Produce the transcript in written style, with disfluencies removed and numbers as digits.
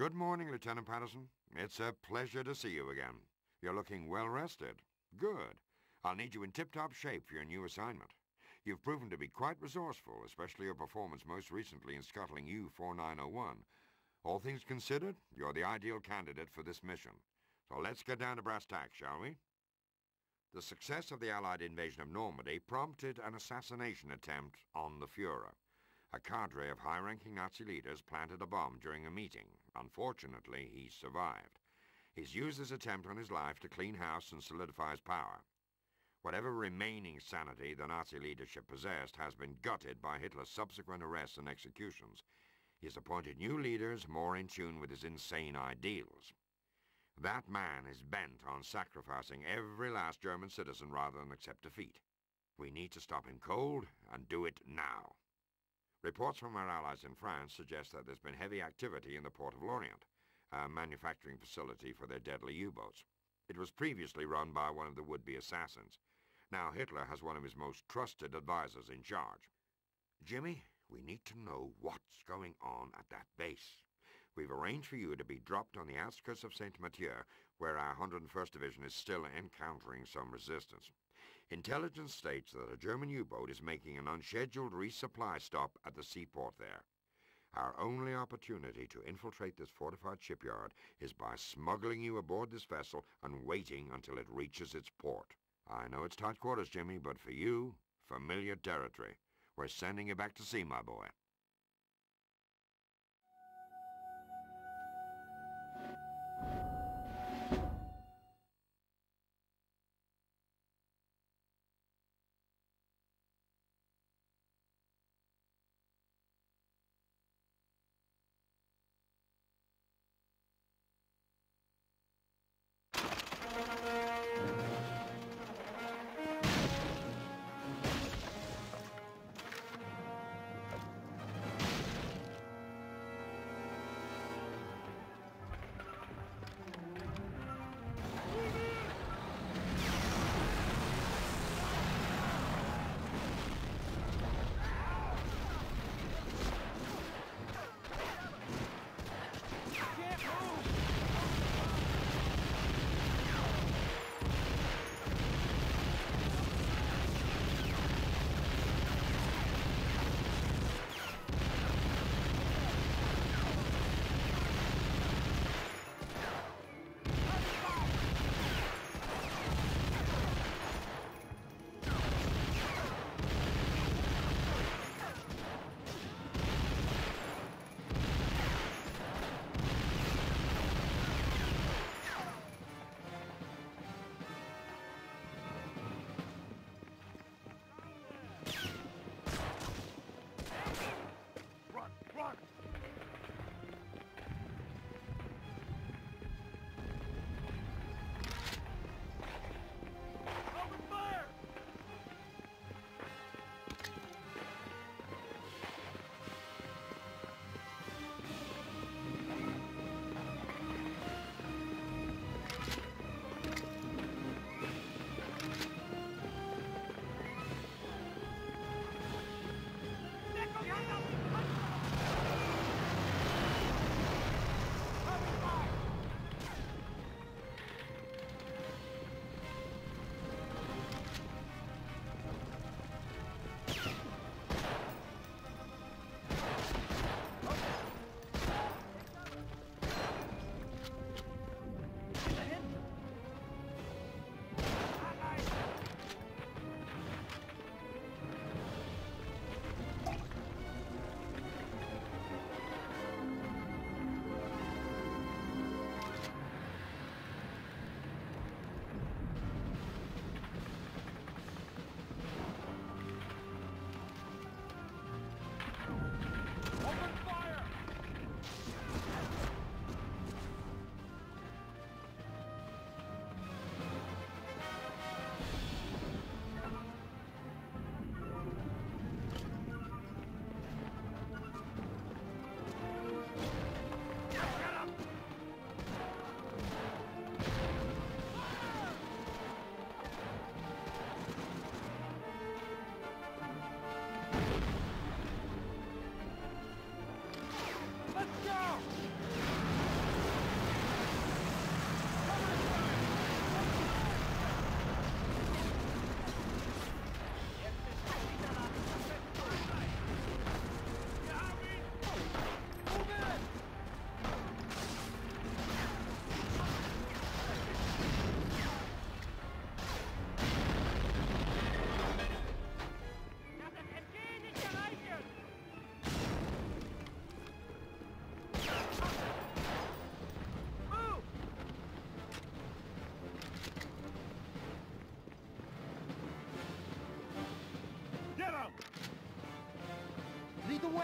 Good morning, Lieutenant Patterson. It's a pleasure to see you again. You're looking well-rested. Good. I'll need you in tip-top shape for your new assignment. You've proven to be quite resourceful, especially your performance most recently in scuttling U-4901. All things considered, you're the ideal candidate for this mission. So let's get down to brass tacks, shall we? The success of the Allied invasion of Normandy prompted an assassination attempt on the Führer. A cadre of high-ranking Nazi leaders planted a bomb during a meeting. Unfortunately, he survived. He's used this attempt on his life to clean house and solidify his power. Whatever remaining sanity the Nazi leadership possessed has been gutted by Hitler's subsequent arrests and executions. He has appointed new leaders more in tune with his insane ideals. That man is bent on sacrificing every last German citizen rather than accept defeat. We need to stop him cold and do it now. Reports from our allies in France suggest that there's been heavy activity in the port of Lorient, a manufacturing facility for their deadly U-boats. It was previously run by one of the would-be assassins. Now Hitler has one of his most trusted advisors in charge. Jimmy, we need to know what's going on at that base. We've arranged for you to be dropped on the outskirts of Saint-Mathieu, where our 101st Division is still encountering some resistance. Intelligence states that a German U-boat is making an unscheduled resupply stop at the seaport there. Our only opportunity to infiltrate this fortified shipyard is by smuggling you aboard this vessel and waiting until it reaches its port. I know it's tight quarters, Jimmy, but for you, familiar territory. We're sending you back to sea, my boy. way!